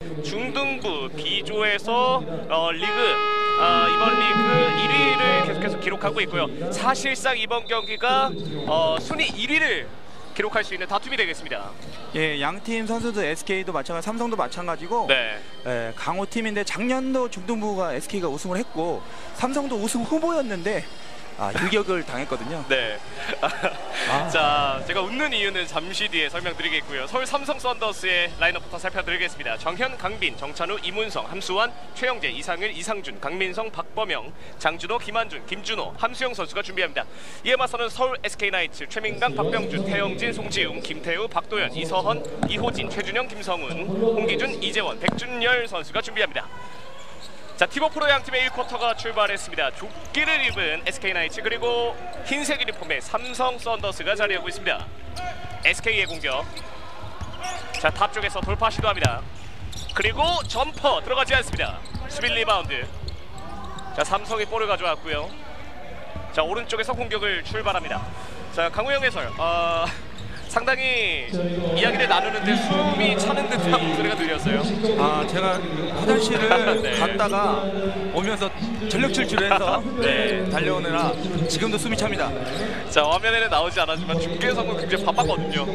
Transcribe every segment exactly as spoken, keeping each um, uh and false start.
중등부 B조에서 어, 리그 어, 이번 리그 일 위를 계속해서 기록하고 있고요. 사실상 이번 경기가 어, 순위 일 위를 기록할 수 있는 다툼이 되겠습니다. 예, 양팀 선수들 에스케이도 마찬가지, 삼성도 마찬가지고 네. 예, 강호팀인데 작년도 중등부가 에스케이가 우승을 했고 삼성도 우승 후보였는데 아, 유격을 당했거든요. 네. 아. 자, 제가 웃는 이유는 잠시 뒤에 설명드리겠고요. 서울 삼성 썬더스의 라인업부터 살펴드리겠습니다. 정현, 강빈, 정찬우, 이문성, 함수환, 최영재, 이상일, 이상준, 강민성, 박범영, 장준호, 김한준, 김준호, 함수영 선수가 준비합니다. 이에 맞서는 서울 에스케이나이츠 최민강, 박병준, 태영진, 송지웅, 김태우, 박도현, 이서헌, 이호진, 최준영, 김성훈, 홍기준, 이재원, 백준열 선수가 준비합니다. 자, 티보 프로 양팀의 일 쿼터가 출발했습니다. 조끼를 입은 에스케이나이츠 그리고 흰색 유니폼의 삼성 썬더스가 자리하고 있습니다. 에스케이의 공격. 자, 탑 쪽에서 돌파 시도합니다. 그리고 점퍼 들어가지 않습니다. 십일 리바운드. 자, 삼성이 볼을 가져왔고요. 자, 오른쪽에서 공격을 출발합니다. 자, 강우영 해설. 어... 상당히 이야기를 나누는데 숨이 차는 듯한 목소리가 들렸어요. 아, 제가 화장실을 네. 갔다가 오면서 전력 질주해서 네, 달려오느라 지금도 숨이 찹니다. 자, 화면에는 나오지 않았지만 중계석은 굉장히 바빴거든요.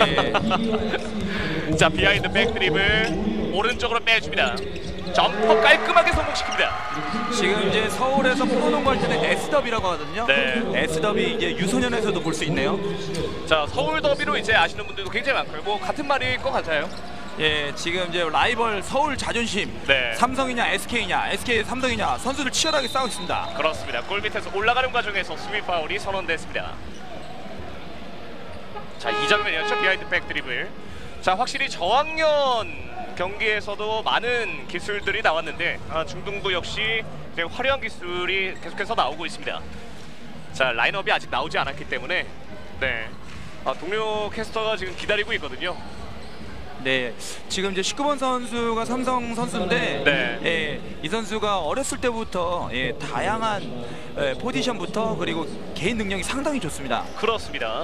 예. 자, 비하인드 백 드립을 오른쪽으로 빼줍니다. 점퍼 깔끔하게 성공시킵니다. 지금 이제 서울에서 프로농구 할 때는 S더비라고 하거든요. 네. S더비 이제 유소년에서도 볼 수 있네요. 자, 서울 더비로 이제 아시는 분들도 굉장히 많고요. 뭐 같은 말일 것 같아요. 예, 지금 이제 라이벌 서울 자존심. 네. 삼성이냐 에스케이냐, 에스케이 삼성이냐 선수들 치열하게 싸우고 있습니다. 그렇습니다. 골 밑에서 올라가는 과정에서 수비 파울이 선언됐습니다. 자, 이 장면이었죠. 비하인드 백 드리블. 자, 확실히 저학년 경기에서도 많은 기술들이 나왔는데 아, 중등부 역시 이제 화려한 기술이 계속해서 나오고 있습니다. 자, 라인업이 아직 나오지 않았기 때문에 네, 아, 동료 캐스터가 지금 기다리고 있거든요. 네, 지금 이제 십구 번 선수가 삼성 선수인데 네. 예, 이 선수가 어렸을 때부터 예, 다양한 예, 포지션부터 그리고 개인 능력이 상당히 좋습니다. 그렇습니다.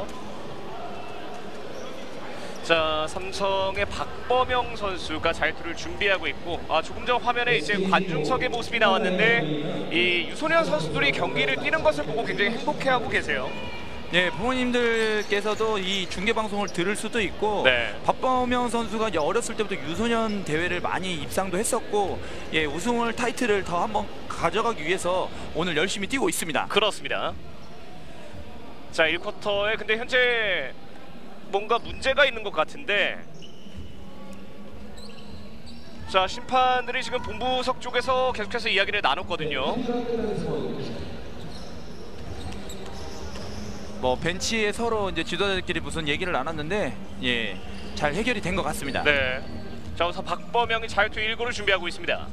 자, 삼성의 박범영 선수가 자유투를 준비하고 있고 아, 조금 전 화면에 이제 관중석의 모습이 나왔는데 이 유소년 선수들이 경기를 뛰는 것을 보고 굉장히 행복해하고 계세요. 네, 부모님들께서도 이 중계 방송을 들을 수도 있고 네. 박범영 선수가 이제 어렸을 때부터 유소년 대회를 많이 입상도 했었고 예, 우승을 타이틀을 더 한번 가져가기 위해서 오늘 열심히 뛰고 있습니다. 그렇습니다. 자, 일 쿼터에 근데 현재 뭔가 문제가 있는 것 같은데 자, 심판들이 지금 본부석 쪽에서 계속해서 이야기를 나눴거든요. 뭐 벤치에 서로 이제 지도자들끼리 무슨 얘기를 나눴는데 예, 잘 해결이 된 것 같습니다. 네. 자, 우선 박범영이 자유투 일 구를 준비하고 있습니다.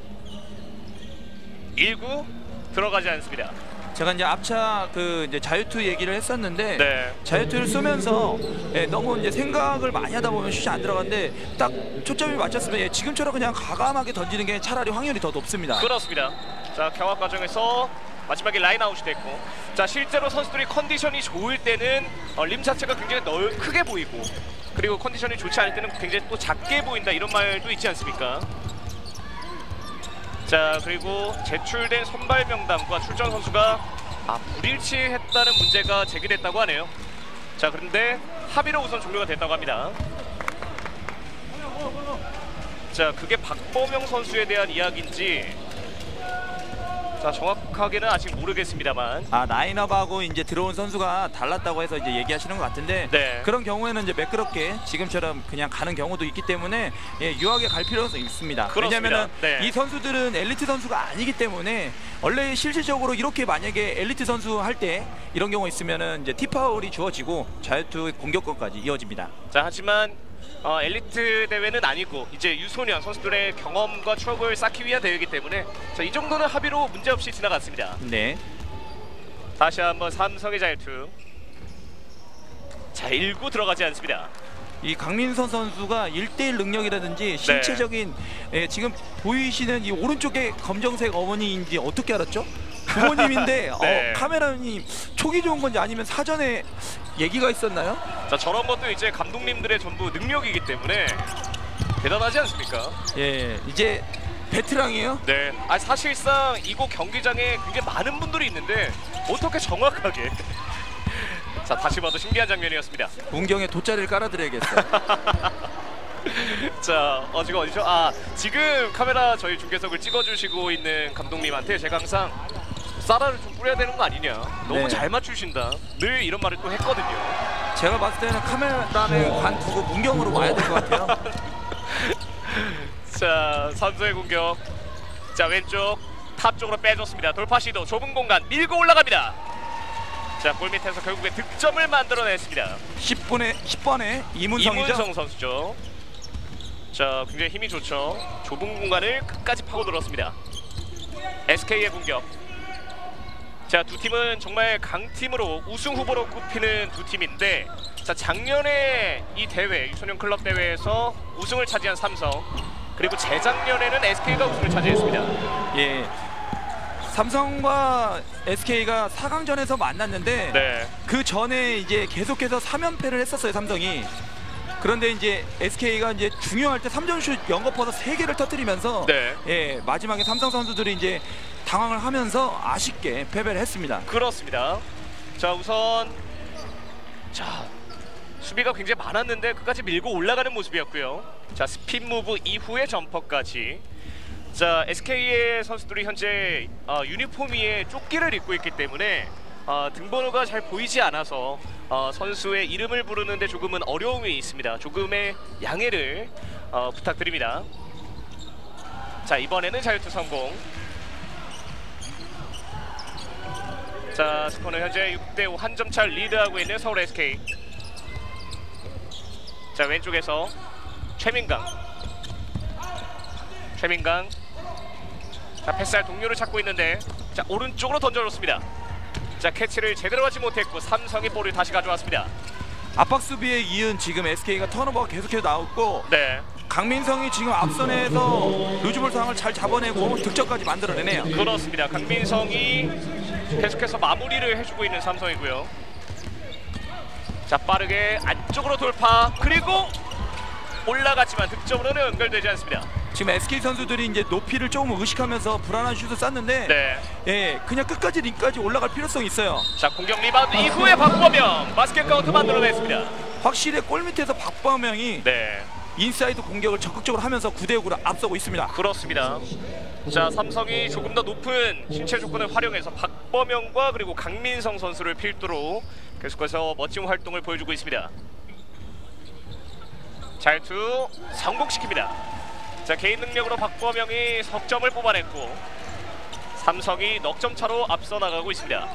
일 구 들어가지 않습니다. 제가 이제 앞차 그 이제 자유투 얘기를 했었는데 네. 자유투를 쏘면서 예, 너무 이제 생각을 많이 하다 보면 슛이 안 들어가는데 딱 초점이 맞췄으면 예, 지금처럼 그냥 과감하게 던지는 게 차라리 확률이 더 높습니다. 그렇습니다. 자, 경합 과정에서 마지막에 라인아웃이 됐고 자, 실제로 선수들이 컨디션이 좋을 때는 어, 림 자체가 굉장히 넓, 크게 보이고 그리고 컨디션이 좋지 않을 때는 굉장히 또 작게 보인다 이런 말도 있지 않습니까? 자, 그리고 제출된 선발 명단과 출전 선수가 아, 불일치했다는 문제가 제기됐다고 하네요. 자, 그런데 합의로 우선 종료가 됐다고 합니다. 자, 그게 박범영 선수에 대한 이야기인지 자, 정확하게는 아직 모르겠습니다만 아, 라인업하고 이제 들어온 선수가 달랐다고 해서 이제 얘기하시는 것 같은데 네. 그런 경우에는 이제 매끄럽게 지금처럼 그냥 가는 경우도 있기 때문에 예, 유하게 갈 필요가 있습니다. 그렇습니다. 왜냐하면 네. 이 선수들은 엘리트 선수가 아니기 때문에 원래 실질적으로 이렇게 만약에 엘리트 선수 할 때 이런 경우 있으면은 이제 티파울이 주어지고 자유투 공격권까지 이어집니다. 자, 하지만 어, 엘리트 대회는 아니고 이제 유소년 선수들의 경험과 추억을 쌓기 위한 대회이기 때문에 자, 이 정도는 합의로 문제없이 지나갔습니다. 네. 다시 한번 삼성의 자유투. 자, 일 구 들어가지 않습니다. 이 강민선 선수가 일 대 일 능력이라든지 신체적인 네. 예, 지금 보이시는 이 오른쪽에 검정색 어머니인지 어떻게 알았죠? 부모님인데 네. 어, 카메라님 촉이 좋은 건지 아니면 사전에 얘기가 있었나요? 자, 저런 것도 이제 감독님들의 전부 능력이기 때문에 대단하지 않습니까? 예, 이제 베테랑이에요. 네. 아 사실상 이곳 경기장에 굉장히 많은 분들이 있는데 어떻게 정확하게 자 다시 봐도 신기한 장면이었습니다. 운경에 돗자리를 깔아드려야겠어요. 자, 어 지금 어디죠? 아, 지금 카메라 저희 중계석을 찍어주시고 있는 감독님한테 제가 항상 쌀알을 좀 뿌려야 되는 거 아니냐. 너무 네. 잘 맞추신다. 늘 이런 말을 또 했거든요. 제가 봤을 때는 카메라에 관두고 문경으로 와야 될 것 같아요. 자, 선수의 공격. 자, 왼쪽 탑 쪽으로 빼줬습니다. 돌파 시도, 좁은 공간 밀고 올라갑니다. 자, 골 밑에서 결국에 득점을 만들어냈습니다. 십 분에 십 번에 이문성이죠. 이문성 선수죠. 자, 굉장히 힘이 좋죠. 좁은 공간을 끝까지 파고들었습니다. 에스케이의 공격. 자, 두 팀은 정말 강팀으로 우승 후보로 꼽히는 두 팀인데, 자, 작년에 이 대회 유소년 클럽 대회에서 우승을 차지한 삼성, 그리고 재작년에는 에스케이가 우승을 차지했습니다. 예. 삼성과 에스케이가 사 강전에서 만났는데 네. 그 전에 이제 계속해서 삼 연패를 했었어요, 삼성이. 그런데 이제 에스케이가 이제 중요할 때 삼 점슛 연거퍼서 세 개를 터뜨리면서 네. 예, 마지막에 삼성 선수들이 이제 당황을 하면서 아쉽게 패배를 했습니다. 그렇습니다. 자, 우선 자, 수비가 굉장히 많았는데 끝까지 밀고 올라가는 모습이었고요. 자, 스핀 무브 이후의 점퍼까지. 자, 에스케이의 선수들이 현재 어, 유니폼 위에 조끼를 입고 있기 때문에 어, 등번호가 잘 보이지 않아서 어, 선수의 이름을 부르는데 조금은 어려움이 있습니다. 조금의 양해를 어, 부탁드립니다. 자, 이번에는 자유투 성공. 자, 스코어는 현재 육 대 오 한 점 차 리드하고 있는 서울 에스케이. 자, 왼쪽에서 최민강. 최민강. 자, 패스할 동료를 찾고 있는데, 자, 오른쪽으로 던져줬습니다. 자, 캐치를 제대로 하지 못했고 삼성이 볼을 다시 가져왔습니다. 압박 수비에 이은 지금 에스케이가 턴오버가 계속해서 나왔고, 네, 강민성이 지금 앞선에서 루즈볼 상황을 잘 잡아내고 득점까지 만들어내네요. 그렇습니다. 강민성이 계속해서 마무리를 해주고 있는 삼성이고요. 자, 빠르게 안쪽으로 돌파, 그리고 올라갔지만 득점으로는 연결되지 않습니다. 지금 에스케이 선수들이 이제 높이를 조금 의식하면서 불안한 슛을 쐈는데, 네. 예, 그냥 끝까지 링까지 올라갈 필요성이 있어요. 자, 공격 리바운드 이후에 박범영 바스켓 카운트 만들어냈습니다. 확실히 골 밑에서 박범영이 네, 인사이드 공격을 적극적으로 하면서 구 대 육으로 앞서고 있습니다. 그렇습니다. 자, 삼성이 조금 더 높은 신체 조건을 활용해서 박범영과 그리고 강민성 선수를 필두로 계속해서 멋진 활동을 보여주고 있습니다. 자유투 성공시킵니다. 자, 개인 능력으로 박범영이 석점을 뽑아냈고 삼성이 넉 점 차로 앞서 나가고 있습니다.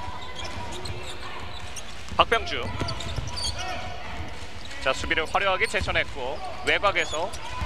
박병주. 자, 수비를 화려하게 제쳐냈고 외곽에서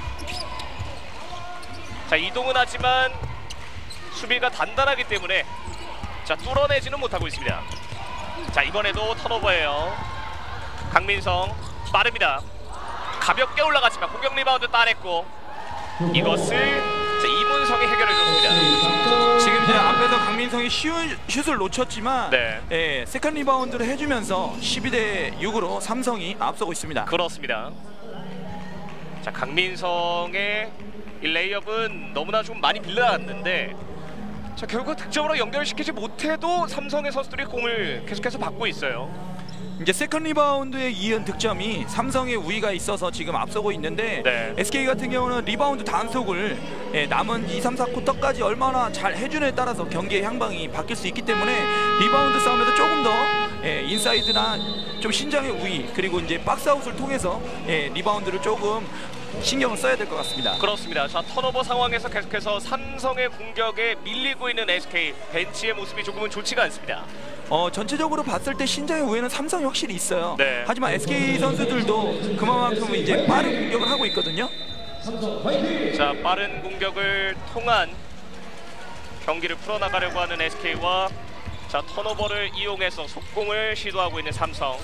자, 이동은 하지만 수비가 단단하기 때문에 자, 뚫어내지는 못하고 있습니다. 자, 이번에도 턴오버예요. 강민성 빠릅니다. 가볍게 올라갔지만 공격 리바운드 따냈고 이것을 자, 이문성이 해결해줬습니다. 지금 이제 앞에서 강민성이 쉬운 슛을 놓쳤지만, 네. 예, 세컨 리바운드를 해주면서 십이 대 육으로 삼성이 앞서고 있습니다. 그렇습니다. 자, 강민성의 이 레이업은 너무나 좀 많이 빌려놨는데 자, 결국 득점으로 연결시키지 못해도 삼성의 선수들이 공을 계속해서 받고 있어요. 이제 세컨 리바운드에 이은 득점이 삼성의 우위가 있어서 지금 앞서고 있는데, 네. 에스케이 같은 경우는 리바운드 단속을 예, 남은 이, 삼, 사 쿼터까지 얼마나 잘 해주냐에 따라서 경기의 향방이 바뀔 수 있기 때문에 리바운드 싸움에서 조금 더 예, 인사이드나 좀 신장의 우위, 그리고 이제 박스아웃을 통해서 예, 리바운드를 조금 신경을 써야 될 것 같습니다. 그렇습니다. 자, 턴오버 상황에서 계속해서 삼성의 공격에 밀리고 있는 에스케이 벤치의 모습이 조금은 좋지가 않습니다. 어, 전체적으로 봤을 때 신장의 우위는 삼성이 확실히 있어요. 네. 하지만 에스케이 선수들도 그만큼 이제 빠른 공격을 하고 있거든요. 자, 빠른 공격을 통한 경기를 풀어나가려고 하는 에스케이와 자, 턴오버를 이용해서 속공을 시도하고 있는 삼성.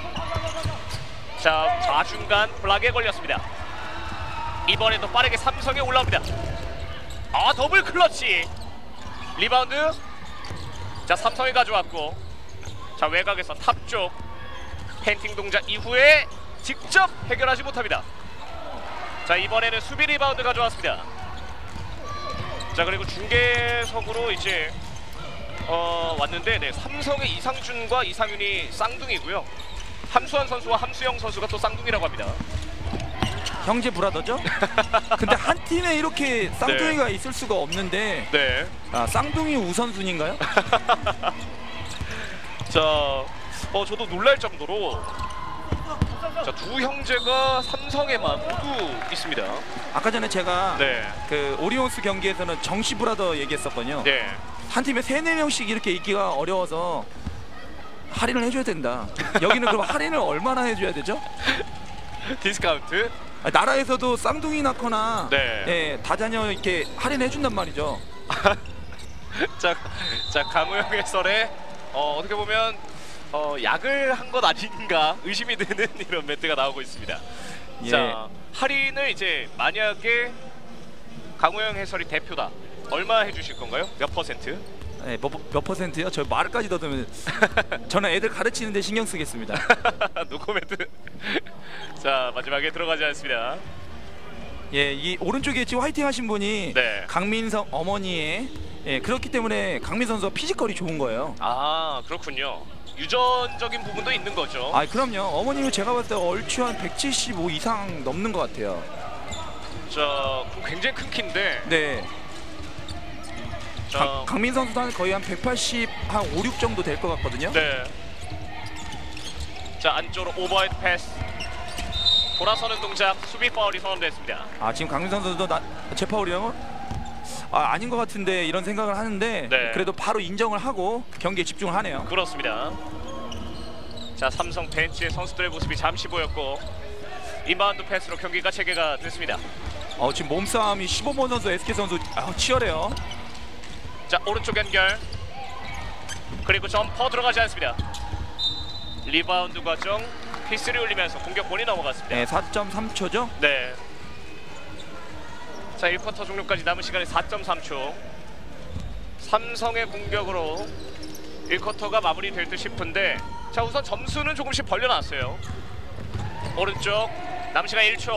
자, 좌중간 블락에 걸렸습니다. 이번에도 빠르게 삼성에 올라옵니다. 아, 더블 클러치. 리바운드. 자, 삼성이 가져왔고 자, 외곽에서 탑쪽 펜팅 동작 이후에 직접 해결하지 못합니다. 자, 이번에는 수비 리바운드 가져왔습니다. 자, 그리고 중계석으로 이제 어, 왔는데 네, 삼성의 이상준과 이상윤이 쌍둥이고요. 함수환 선수와 함수영 선수가 또 쌍둥이라고 합니다. 형제 브라더죠? 근데 한 팀에 이렇게 쌍둥이가 네. 있을 수가 없는데 네. 아, 쌍둥이 우선순위인가요? 자, 어, 저도 놀랄 정도로 자, 두 형제가 삼성에만 모두 있습니다. 아까 전에 제가 네. 그 오리온스 경기에서는 정시 브라더 얘기했었거든요. 네. 한 팀에 세네 명씩 이렇게 있기가 어려워서 할인을 해줘야 된다. 여기는 그럼 할인을 얼마나 해줘야 되죠? 디스카운트? 아니, 나라에서도 쌍둥이 낳거나 네. 예, 다자녀 이렇게 할인해준단 말이죠. 자, 자 강우영 해설에 어, 어떻게 보면 어, 약을 한 것 아닌가 의심이 드는 이런 멘트가 나오고 있습니다. 예. 자, 할인을 이제 만약에 강우영 해설이 대표다. 얼마 해주실 건가요? 몇 퍼센트? 네, 몇, 몇 퍼센트요? 저 말까지 더듬으면 저는 애들 가르치는데 신경 쓰겠습니다. 노코멘트. 자, 마지막에 들어가지 않습니다. 예, 이 오른쪽에 지금 화이팅 하신 분이 네. 강민성 어머니의 예, 그렇기 때문에 강민 선수가 피지컬이 좋은 거예요. 아, 그렇군요. 유전적인 부분도 있는 거죠. 아, 그럼요. 어머님은 제가 봤을 때 얼추 한 백칠십오 이상 넘는 것 같아요. 자, 굉장히 큰 키인데. 네. 자, 강, 강민 선수도 한 거의 한 백팔십, 한 오, 육 정도 될 것 같거든요. 네. 자, 안쪽으로 오버헤드 패스. 돌아서는 동작, 수비 파울이 선언됐습니다. 아, 지금 강민 선수도 나, 제 파울이라고? 아, 아닌 것 같은데 이런 생각을 하는데 네. 그래도 바로 인정을 하고 경기에 집중을 하네요. 그렇습니다. 자, 삼성 벤치의 선수들의 모습이 잠시 보였고 인바운드 패스로 경기가 재개가 됐습니다. 어, 지금 몸싸움이 십오 번 선수, 에스케이 선수 아, 치열해요. 자, 오른쪽 연결. 그리고 점퍼 들어가지 않습니다. 리바운드 과정 피스를 올리면서 공격권이 넘어갔습니다. 네, 사 점 삼 초죠? 네. 자, 일 쿼터 종료까지 남은 시간이 사 점 삼 초. 삼성의 공격으로 일 쿼터가 마무리될 듯 싶은데 자, 우선 점수는 조금씩 벌려놨어요. 오른쪽 남은 시간 일 초.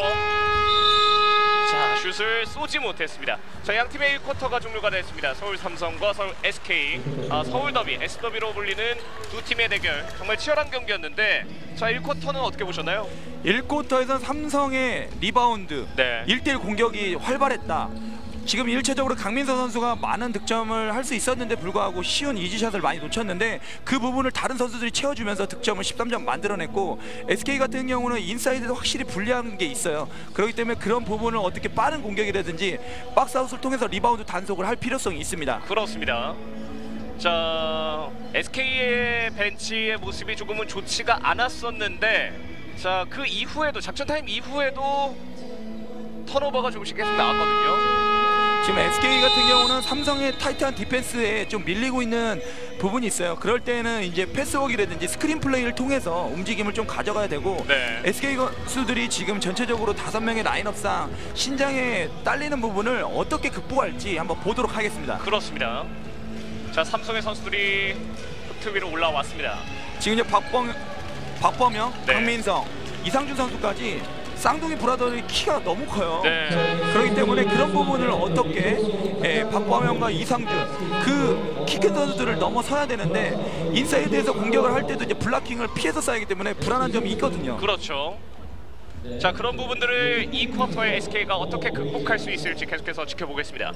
자, 슛을 쏘지 못했습니다. 자, 양 팀의 일 쿼터가 종료가 됐습니다. 서울 삼성과 서울 에스케이, 아, 서울 더비, 에스 더비로 불리는 두 팀의 대결. 정말 치열한 경기였는데 자, 일 쿼터는 어떻게 보셨나요? 일 쿼터에서 삼성의 리바운드 네. 일 대 일 공격이 활발했다. 지금 일차적으로 강민서 선수가 많은 득점을 할 수 있었는데 불구하고 쉬운 이지샷을 많이 놓쳤는데 그 부분을 다른 선수들이 채워주면서 득점을 십삼 점 만들어냈고 에스케이 같은 경우는 인사이드도 확실히 불리한 게 있어요. 그렇기 때문에 그런 부분을 어떻게 빠른 공격이라든지 박스아웃을 통해서 리바운드 단속을 할 필요성이 있습니다. 그렇습니다. 자, 에스케이의 벤치의 모습이 조금은 좋지가 않았었는데 자, 그 이후에도 작전 타임 이후에도 턴오버가 조금씩 계속 나왔거든요. 지금 에스케이 같은 경우는 삼성의 타이트한 디펜스에 좀 밀리고 있는 부분이 있어요. 그럴 때는 이제 패스워크라든지 스크린 플레이를 통해서 움직임을 좀 가져가야 되고 네. 에스케이 선수들이 지금 전체적으로 다섯 명의 라인업상 신장에 딸리는 부분을 어떻게 극복할지 한번 보도록 하겠습니다. 그렇습니다. 자, 삼성의 선수들이 흑트 위로 올라왔습니다. 지금 이제 박범, 박범영, 네. 강민성, 이상준 선수까지 쌍둥이 브라더의 키가 너무 커요. 네. 그렇기 때문에 그런 부분을 어떻게 예, 박범영과 이상준 그 키 큰 선수들을 넘어서야 되는데 인사이드에서 공격을 할 때도 이제 블락킹을 피해서 쌓이기 때문에 불안한 점이 있거든요. 그렇죠. 자, 그런 부분들을 이 쿼터의 에스케이가 어떻게 극복할 수 있을지 계속해서 지켜보겠습니다.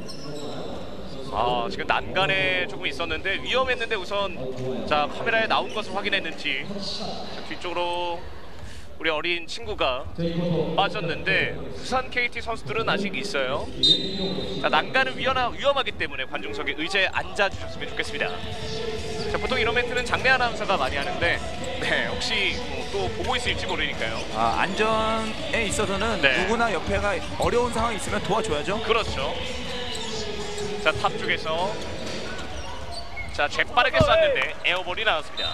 아, 지금 난간에 조금 있었는데 위험했는데 우선 자, 카메라에 나온 것을 확인했는지 자, 뒤쪽으로 우리 어린 친구가 빠졌는데 부산 케이티 선수들은 아직 있어요. 자, 난간은 위험하, 위험하기 때문에 관중석에 의자에 앉아주셨으면 좋겠습니다. 자, 보통 이런 멘트는 장내 아나운서가 많이 하는데 네, 혹시 뭐 또 보고 있을지 모르니까요. 아, 안전에 있어서는 네. 누구나 옆에가 어려운 상황이 있으면 도와줘야죠. 그렇죠. 자, 탑 쪽에서 자, 재빠르게 쐈는데 에어볼이 나왔습니다.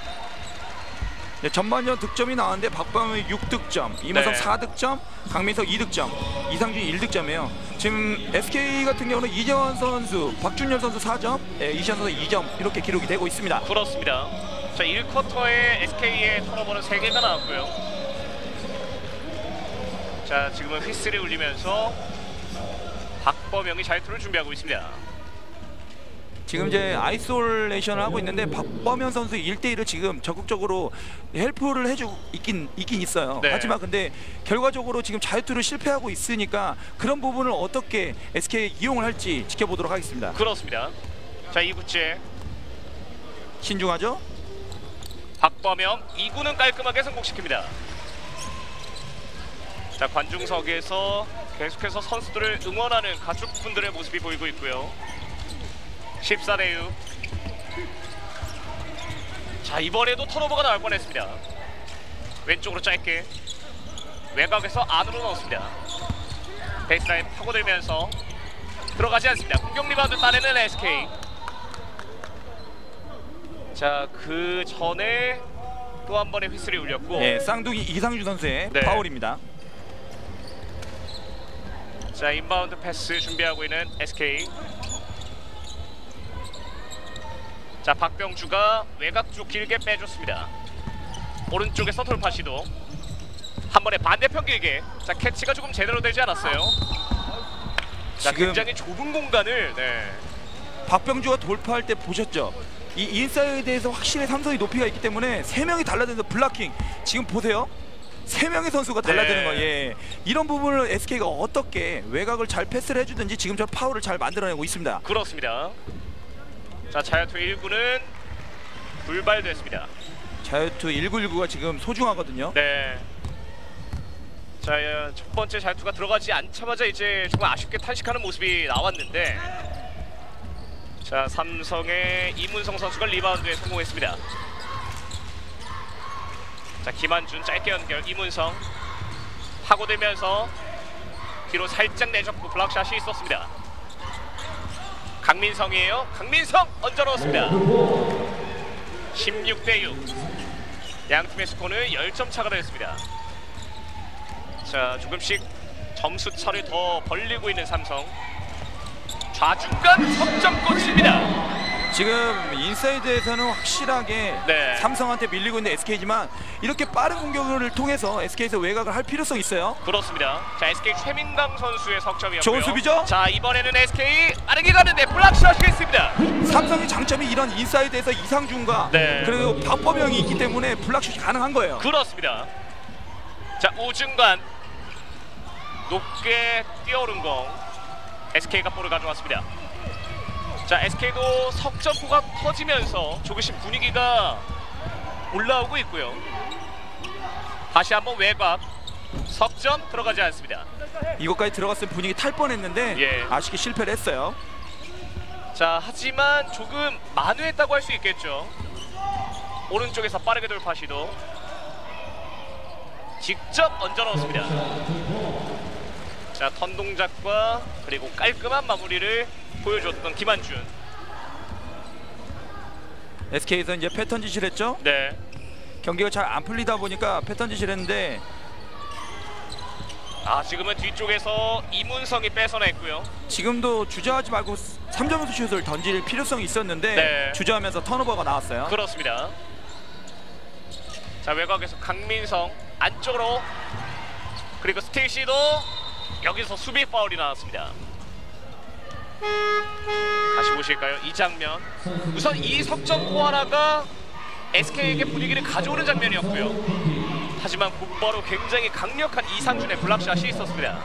네, 전반전 득점이 나왔는데 박범영이 육 득점, 이문성 네. 사 득점, 강민석 이 득점, 이상준 일 득점이에요. 지금 에스케이 같은 경우는 이재원 선수, 박준열 선수 사 점, 예, 이시안 선수 이 점 이렇게 기록이 되고 있습니다. 그렇습니다. 자, 일 쿼터에 에스케이의 턴오버는 세 개가 나왔고요. 자, 지금은 휘슬이 울리면서 박범영이 자유투를 준비하고 있습니다. 지금 이제 아이솔레이션을 하고 있는데 박범현 선수 일 대 일을 지금 적극적으로 헬프를 해주고 있긴 있긴 있어요. 네. 하지만 근데 결과적으로 지금 자유투를 실패하고 있으니까 그런 부분을 어떻게 에스케이 이용을 할지 지켜보도록 하겠습니다. 그렇습니다. 자, 이 구째 신중하죠? 박범영 이 구는 깔끔하게 성공시킵니다. 자, 관중석에서 계속해서 선수들을 응원하는 가족분들의 모습이 보이고 있고요. 십사 대 육. 자, 이번에도 턴오버가 나올 뻔했습니다. 왼쪽으로 짧게 외곽에서 안으로 넣었습니다. 베이스라인 파고들면서 들어가지 않습니다. 공격 리바운드 따내는 에스케이. 자, 그 전에 또 한 번의 휘슬이 울렸고, 네, 쌍둥이 이상주 선수의 네. 파울입니다. 자, 인바운드 패스 준비하고 있는 에스케이. 자, 박병주가 외곽 쪽 길게 빼줬습니다. 오른쪽에서 돌파 시도. 한 번에 반대편 길게. 자, 캐치가 조금 제대로 되지 않았어요. 자, 지금 굉장히 좁은 공간을. 네. 박병주가 돌파할 때 보셨죠? 이 인사이드에서 확실히 삼성이 높이가 있기 때문에 세 명이 달라드는 블락킹. 지금 보세요. 세 명의 선수가 달라드는 네. 거예요. 예. 이런 부분을 에스케이가 어떻게 외곽을 잘 패스를 해주든지 지금 저 파울을 잘 만들어내고 있습니다. 그렇습니다. 자, 자유투 일 구는 불발됐습니다. 자유투 일구일구가 지금 소중하거든요. 네. 자, 첫 번째 자유투가 들어가지 않자마자 이제 조금 아쉽게 탄식하는 모습이 나왔는데, 자, 삼성의 이문성 선수가 리바운드에 성공했습니다. 자, 김한준 짧게 연결. 이문성 파고들면서 뒤로 살짝 내줬고 블락샷이 있었습니다. 강민성이에요. 강민성 얹어 넣었습니다. 십육 대 육. 양팀의 스코어는 십 점 차가 됐습니다. 자, 조금씩 점수 차를 더 벌리고 있는 삼성. 좌중간 석점꽃입니다. 지금 인사이드에서는 확실하게 네. 삼성한테 밀리고 있는 에스케이지만 이렇게 빠른 공격을 통해서 에스케이에서 외곽을 할 필요성이 있어요. 그렇습니다. 자, 에스케이 최민강 선수의 석점이었고요. 좋은 수비죠? 자, 이번에는 에스케이 빠르게 가는데 블락샷이 있습니다. 삼성의 장점이 이런 인사이드에서 이상준과 네. 그리고 박범영이 있기 때문에 블락슛이 가능한 거예요. 그렇습니다. 자, 우중간 높게 뛰어오른 공. 에스케이가 볼을 가져왔습니다. 자, 에스케이도 석점포가 터지면서 조금씩 분위기가 올라오고 있고요. 다시 한번 외곽. 석점 들어가지 않습니다. 이것까지 들어갔으면 분위기 탈 뻔했는데 예. 아쉽게 실패를 했어요. 자, 하지만 조금 만회했다고 할 수 있겠죠. 오른쪽에서 빠르게 돌파 시도. 직접 얹어 넣었습니다. 자, 턴 동작과 그리고 깔끔한 마무리를 보여줬던 김한준. 에스케이에서 이제 패턴 지시를 했죠. 네. 경기가 잘 안 풀리다 보니까 패턴 지시를 했는데 아, 지금은 뒤쪽에서 이문성이 뺏어냈고요. 지금도 주저하지 말고 삼 점 슛을 던질 필요성이 있었는데 네. 주저하면서 턴오버가 나왔어요. 그렇습니다. 자, 외곽에서 강민성 안쪽으로, 그리고 스테이시도 여기서 수비 파울이 나왔습니다. 다시 보실까요? 이 장면. 우선 이 석점포 하나가 에스케이에게 분위기를 가져오는 장면이었고요. 하지만 곧바로 굉장히 강력한 이상준의 블락샷이 있었습니다.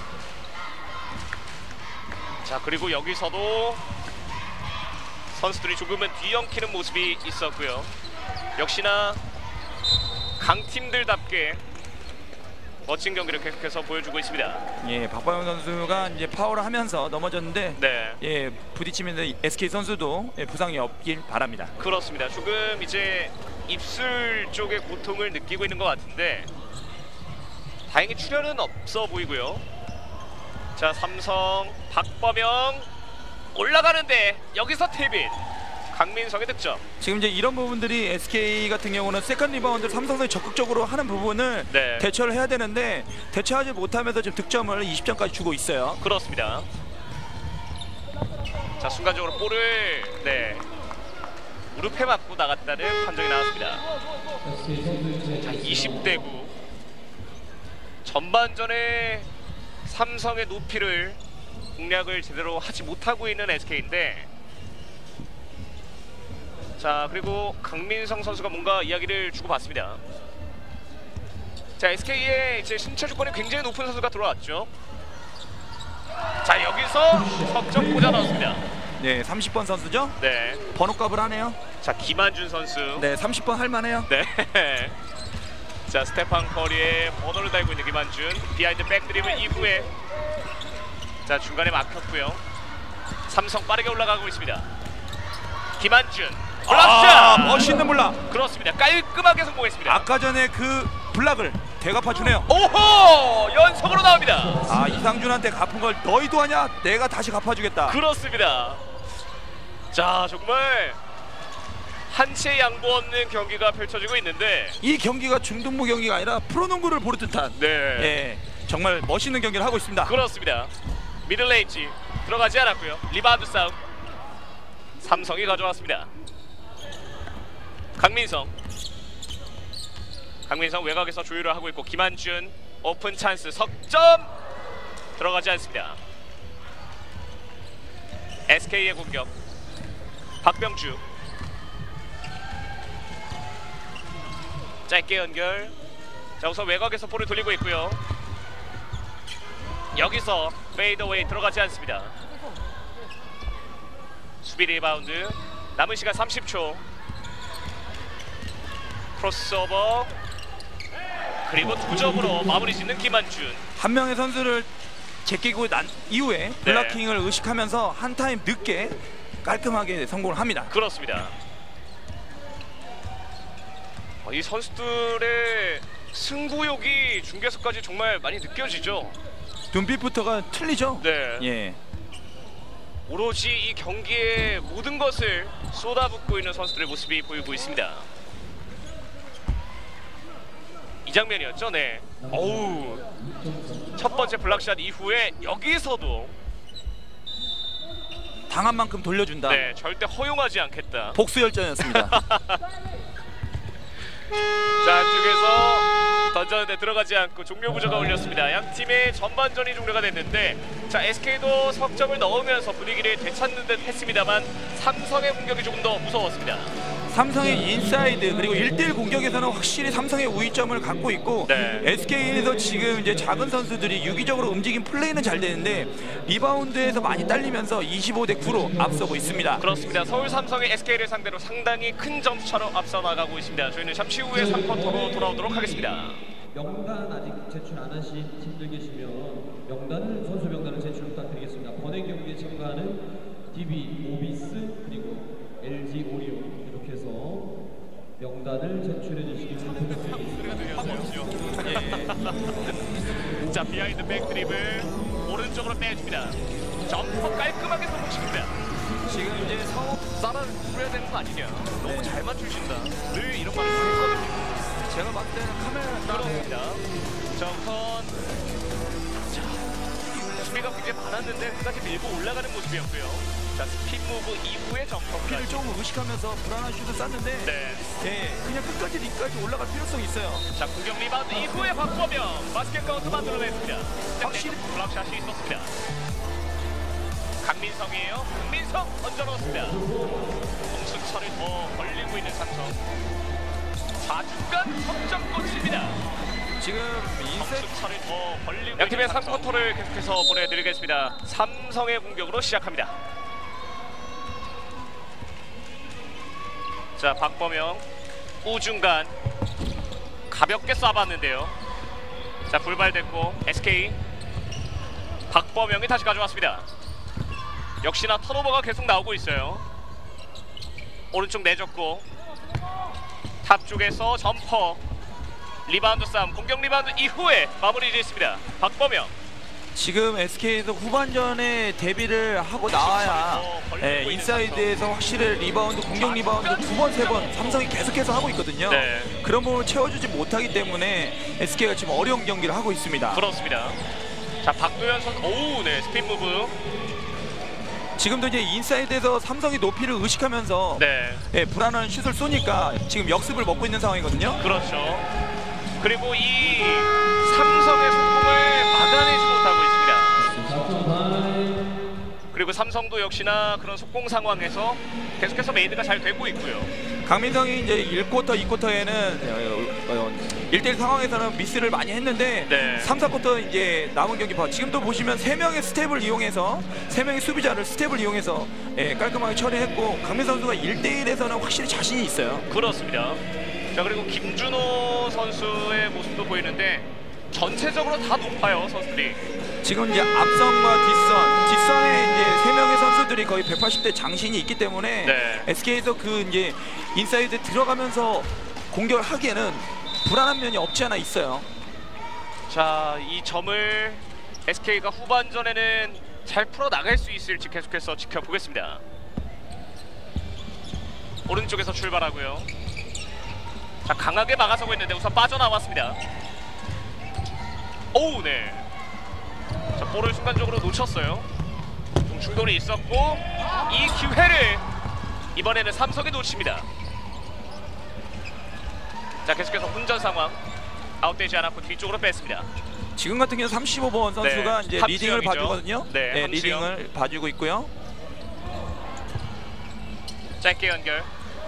자, 그리고 여기서도 선수들이 조금은 뒤엉키는 모습이 있었고요. 역시나 강팀들답게 멋진 경기를 계속해서 보여주고 있습니다. 예, 박범영 선수가 이제 파울을 하면서 넘어졌는데 네, 예, 부딪히면서 에스케이 선수도 예, 부상이 없길 바랍니다. 그렇습니다. 조금 이제 입술 쪽에 고통을 느끼고 있는 것 같은데 다행히 출혈은 없어 보이고요. 자, 삼성 박범영 올라가는데 여기서 태빈, 강민성의 득점. 지금 이제 이런 부분들이 에스케이 같은 경우는 세컨 리바운드를 삼성이 적극적으로 하는 부분을 네, 대처를 해야 되는데 대처하지 못하면서 지금 득점을 이십 점까지 주고 있어요. 그렇습니다. 자, 순간적으로 볼을 네 무릎에 맞고 나갔다는 판정이 나왔습니다. 자, 이십 대 구. 전반전에 삼성의 높이를 공략을 제대로 하지 못하고 있는 에스케이인데, 자 그리고 강민성 선수가 뭔가 이야기를 주고받습니다. 자 에스케이의 이제 신체 조건이 굉장히 높은 선수가 들어왔죠. 자 여기서 석점 꽂아 넣었습니다. 네, 삼십 번 선수죠? 네. 번호값을 하네요. 자 김한준 선수. 네, 삼십 번 할만해요. 네. 자 스테판 커리의 번호를 달고 있는 김한준. 비하인드 백드리블 이후에 자 중간에 막혔고요. 삼성 빠르게 올라가고 있습니다. 김한준 블락샷! 아, 멋있는 블락. 그렇습니다. 깔끔하게 성공했습니다. 아까 전에 그 블락을 대갚아 주네요. 오호! 연속으로 나옵니다. 아, 이상준한테 갚은 걸 너희도 하냐? 내가 다시 갚아주겠다. 그렇습니다. 자 정말 한치의 양보 없는 경기가 펼쳐지고 있는데, 이 경기가 중등부 경기가 아니라 프로농구를 보는 듯한, 네, 예, 정말 멋있는 경기를 하고 있습니다. 그렇습니다. 미들레인지 들어가지 않았고요. 리바운드 싸움 삼성이 가져왔습니다. 강민성 강민성 외곽에서 조율을 하고 있고, 김한준 오픈 찬스 석점 들어가지 않습니다. 에스케이의 공격. 박병주 짧게 연결. 자 우선 외곽에서 볼을 돌리고 있고요. 여기서 페이드어웨이 들어가지 않습니다. 수비 리바운드. 남은 시간 삼십 초. 크로스오버 그리고 두 점으로 마무리 짓는 김한준. 한 명의 선수를 제끼고 난 이후에 블락킹을 의식하면서 한 타임 늦게 깔끔하게 성공을 합니다. 그렇습니다. 어, 이 선수들의 승부욕이 중계석까지 정말 많이 느껴지죠. 눈빛부터가 틀리죠. 네. 예. 오로지 이 경기의 모든 것을 쏟아붓고 있는 선수들의 모습이 보이고 있습니다. 이 장면이었죠. 네. 어우. 첫 번째 블락샷 이후에 여기서도 당한 만큼 돌려준다. 네, 절대 허용하지 않겠다. 복수 열전이었습니다. 자, 안쪽에서 던졌는데 들어가지 않고 종료 구조가 울렸습니다. 양 팀의 전반전이 종료가 됐는데, 자 에스케이도 석점을 넣으면서 분위기를 되찾는 듯 했습니다만 삼성의 공격이 조금 더 무서웠습니다. 삼성의 인사이드 그리고 일 대일 공격에서는 확실히 삼성의 우위점을 갖고 있고, 네. 에스케이에서 지금 이제 작은 선수들이 유기적으로 움직인 플레이는 잘 되는데 리바운드에서 많이 딸리면서 이십오 대 구로 앞서고 있습니다. 그렇습니다. 서울 삼성의 에스케이를 상대로 상당히 큰 점수차로 앞서 나가고 있습니다. 저희는 잠시 후에 삼 쿼터로 돌아오도록 하겠습니다. 명단 아직 제출 안 하신 팀들 계시면 명단을 선수 명단을 제출 부탁드리겠습니다. 번외 경기에 참가하는 디비, 오비스 그리고 엘지 오리온 이렇게 해서 명단을 제출해 주시기 부탁드리겠습니다. 자 비하인드 백 드리블 오른쪽으로 빼줍니다. 점퍼 깔끔하게 성공시킵니다. 지금 이제 서울 싸라를 부려야 되는 거 아니냐, 너무 잘 맞추신다, 늘 이런 말을 했거든요. 제가 봤을 때는 카메라 그렇습니다. 자 우선 자 수비가 굉장히 많았는데 끝까지 밀고 올라가는 모습이었고요. 자 스핀 무브 이후에 점퍼까지 피를 조금 의식하면서 불안한 슛을 쐈는데, 네. 예, 그냥 끝까지 리까지 올라갈 필요성이 있어요. 자 공격 리바운드 이후에 박범영 바스켓 카운트 만들어냈습니다. 확실히 블락샷이 있었습니다. 강민성이에요. 강민성 얹어놓습니다. 점수차를 더 벌리고 있는 삼성. 좌중간 석점 꽂힙니다. 지금 인사이드 점수차를 더 벌리고 양팀의 삼 쿼터를 계속해서 보내드리겠습니다. 삼성의 공격으로 시작합니다. 자 박범영 우중간 가볍게 쏴봤는데요. 자 불발됐고 에스케이 박범영이 다시 가져왔습니다. 역시나 턴오버가 계속 나오고 있어요. 오른쪽 내줬고 탑 쪽에서 점퍼 리바운드 싸움, 공격 리바운드 이후에 마무리 짓습니다. 박범영. 지금 에스케이에서 후반전에 데뷔를 하고 나와야, 예, 인사이드에서 확실히 리바운드, 공격 리바운드 두 번, 세 번 삼성이 계속해서 하고 있거든요. 네. 그런 부분을 채워주지 못하기 때문에 에스케이가 지금 어려운 경기를 하고 있습니다. 그렇습니다. 자 박도현 선수, 오우 네 스핀 무브. 지금도 이제 인사이드에서 삼성이 높이를 의식하면서, 네. 예, 불안한 슛을 쏘니까 지금 역습을 먹고 있는 상황이거든요. 그렇죠. 그리고 이 삼성의 속공을 막아내지 못하고 있습니다. 삼성 타임. 그리고 삼성도 역시나 그런 속공 상황에서 계속해서 메이드가 잘 되고 있고요. 강민성이 이제 일 쿼터, 이 쿼터에는 일 대 일 상황에서는 미스를 많이 했는데 네. 삼, 사 쿼터 이제 남은 경기 봐. 지금도 보시면 세 명의 스텝을 이용해서 세 명의 수비자를 스텝을 이용해서 예, 깔끔하게 처리했고 강민성 선수가 일 대 일에서는 확실히 자신이 있어요. 그렇습니다. 자, 그리고 김준호 선수의 모습도 보이는데 전체적으로 다 높아요, 선수들이. 지금 이제 앞선과 뒷선, 뒷선에 이제 세 명의 선수들이 거의 백팔십 대 장신이 있기 때문에 네. 에스케이에서 그 이제 인사이드 들어가면서 공격을 하기에는 불안한 면이 없지 않아 있어요. 자, 이 점을 에스케이가 후반전에는 잘 풀어 나갈 수 있을지 계속해서 지켜보겠습니다. 오른쪽에서 출발하고요. 자, 강하게 막아서고 있는데 우선 빠져나왔습니다. 오우, 네. 자, 볼을 순간적으로 놓쳤어요. 좀 충돌이 있었고 이 기회를 이번에는 삼성이 놓칩니다. 자, 계속해서 혼전 상황. 아웃되지 않았고 뒤쪽으로 뺐습니다. 지금 같은 경우 삼십오 번 선수가 네, 이제 함수영이죠. 리딩을 봐주거든요. 네, 네, 함수영. 리딩을 봐주고 있고요. 짧게 연결.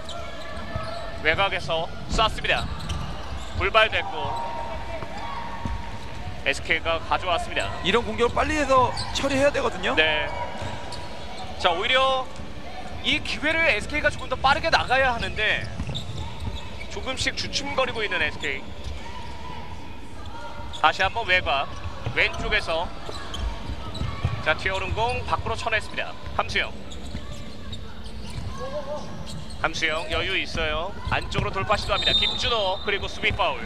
외곽에서 쐈습니다. 불발됐고 에스케이가 가져왔습니다. 이런 공격을 빨리 해서 처리해야 되거든요. 네. 자, 오히려 이 기회를 에스케이가 조금 더 빠르게 나가야 하는데 조금씩 주춤거리고 있는 에스케이. 다시 한번 외곽. 왼쪽에서 자, 튀어오른 공 밖으로 쳐냈습니다. 함수영. 함수영 여유 있어요. 안쪽으로 돌파 시도합니다. 김준호. 그리고 수비 파울.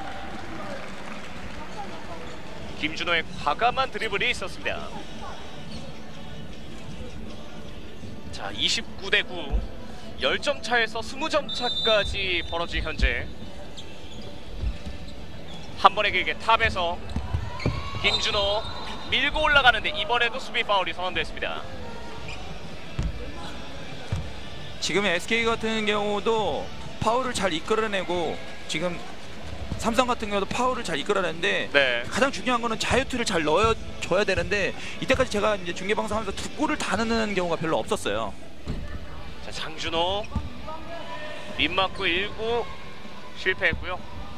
김준호의 과감한 드리블이 있었습니다. 자, 이십구 대 구. 십 점 차에서 이십 점 차까지 벌어진 현재. 한 번에 길게 탑에서 김준호 밀고 올라가는데 이번에도 수비 파울이 선언됐습니다. 지금 에스케이 같은 경우도 파울을 잘 이끌어내고 지금 삼성 같은 경우도 파울을 잘 이끌어내는데 네. 가장 중요한 거는 자유투를 잘 넣어줘야 되는데 이때까지 제가 이제 중계 방송하면서 두 골을 다 넣는 경우가 별로 없었어요. 자, 장준호 민맞고 일 구 실패했고요.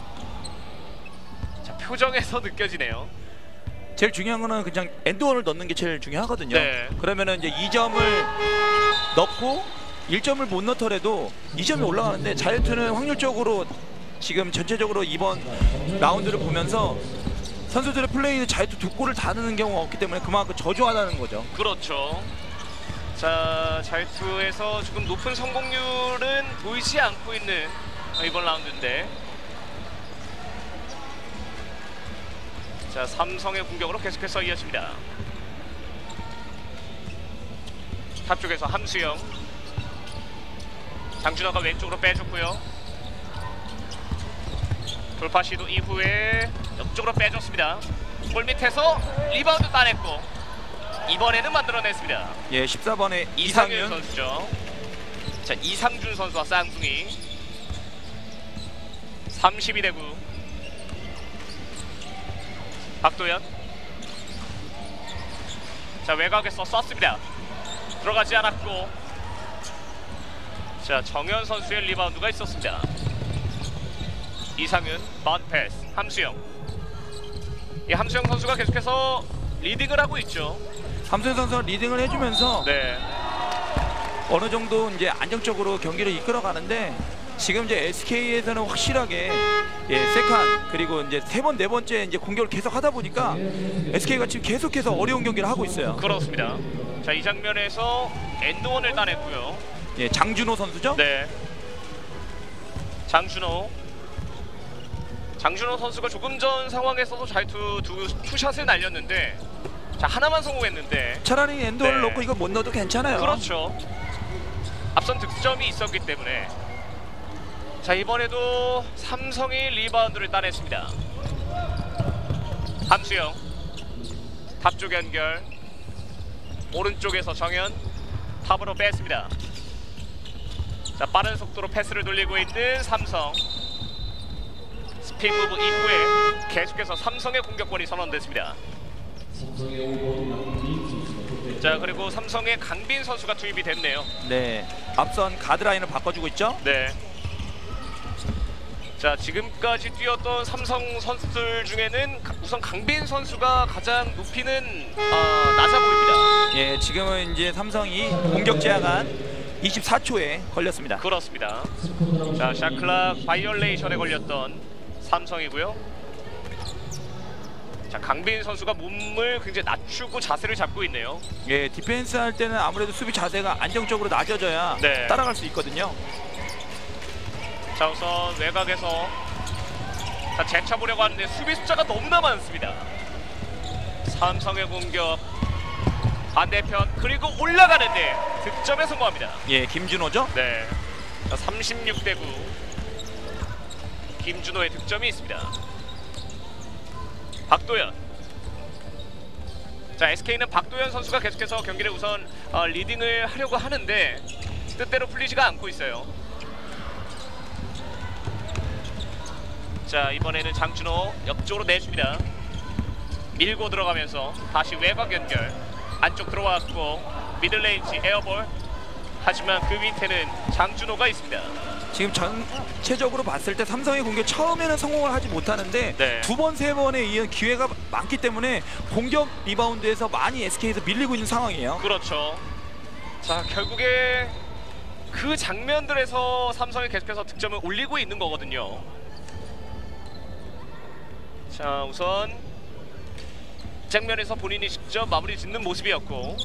자, 표정에서 느껴지네요. 제일 중요한 거는 그냥 엔드원을 넣는 게 제일 중요하거든요. 네. 그러면은 이제 이 점을 넣고 일 점을 못 넣더라도 이 점이 올라가는데 자유투는 확률적으로 지금 전체적으로 이번 라운드를 보면서 선수들의 플레이는 자유투 두 골을 다 넣는 경우가 없기 때문에 그만큼 저조하다는 거죠. 그렇죠. 자, 자유투에서 조금 높은 성공률은 보이지 않고 있는 이번 라운드인데, 자, 삼성의 공격으로 계속해서 이어집니다. 탑 쪽에서 함수영. 장준호가 왼쪽으로 빼줬고요. 돌파 시도 이후에 옆쪽으로 빼줬습니다. 골 밑에서 리바운드 따냈고 이번에는 만들어냈습니다. 예, 십사 번에 이상윤, 이상윤 선수죠. 자, 이상준 선수와 쌍둥이. 삼십이 대 구. 박도현. 자, 외곽에서 쐈습니다. 들어가지 않았고, 자, 정현 선수의 리바운드가 있었습니다. 이상윤, 바운드 패스, 함수영. 이 함수영 선수가 계속해서 리딩을 하고 있죠. 함수영 선수가 리딩을 해주면서 네. 어느 정도 이제 안정적으로 경기를 이끌어가는데 지금 이제 에스케이에서는 확실하게 예, 세칸 그리고 이제 세 번 네 번째 이제 공격을 계속 하다 보니까 에스케이가 지금 계속해서 어려운 경기를 하고 있어요. 그렇습니다. 자, 이 장면에서 엔드원을 따냈고요. 예, 장준호 선수죠? 네. 장준호. 장준호 선수가 조금 전 상황에서도 잘 투, 두, 투샷을 날렸는데, 자, 하나만 성공했는데. 차라리 엔드원을 네. 넣고 이거 못 넣어도 괜찮아요. 그렇죠. 앞선 득점이 있었기 때문에. 자, 이번에도 삼성이 리바운드를 따냈습니다. 함수영. 탑 쪽 연결. 오른쪽에서 정현. 탑으로 뺐습니다. 자, 빠른 속도로 패스를 돌리고 있는 삼성. 스피드 무브 이후에 계속해서 삼성의 공격권이 선언됐습니다. 삼성의 오 번 강민 선수가 자, 그리고 삼성의 강빈 선수가 투입이 됐네요. 네, 앞선 가드라인을 바꿔주고 있죠. 네. 자, 지금까지 뛰었던 삼성 선수들 중에는 가- 우선 강빈 선수가 가장 높이는 어, 낮아 보입니다. 예, 지금은 이제 삼성이 공격 제한 이십사 초에 걸렸습니다. 그렇습니다. 자, 샤클락 바이올레이션에 걸렸던 삼성이고요. 자, 강빈 선수가 몸을 굉장히 낮추고 자세를 잡고 있네요. 예, 디펜스 할 때는 아무래도 수비 자세가 안정적으로 낮아져야 네. 따라갈 수 있거든요. 자, 우선 외곽에서 자, 재차보려고 하는데 수비 숫자가 너무나 많습니다. 삼성의 공격 반대편 그리고 올라가는데 득점에 성공합니다. 예, 김준호죠. 네. 자, 삼십육 대 구 김준호의 득점이 있습니다. 박도현. 자, 에스케이는 박도현 선수가 계속해서 경기를 우선 어, 리딩을 하려고 하는데 뜻대로 풀리지가 않고 있어요. 자, 이번에는 장준호 옆쪽으로 내줍니다. 밀고 들어가면서 다시 외곽 연결. 안쪽 들어왔고 미들레인지 에어볼. 하지만 그 밑에는 장준호가 있습니다. 지금 전체적으로 봤을 때 삼성의 공격 처음에는 성공을 하지 못하는데 네. 두 번, 세 번에 이은 기회가 많기 때문에 공격 리바운드에서 많이 에스케이에서 밀리고 있는 상황이에요. 그렇죠. 자, 결국에 그 장면들에서 삼성이 계속해서 득점을 올리고 있는 거거든요. 자, 우선 장면에서 본인이 직접 마무리 짓는 모습이었고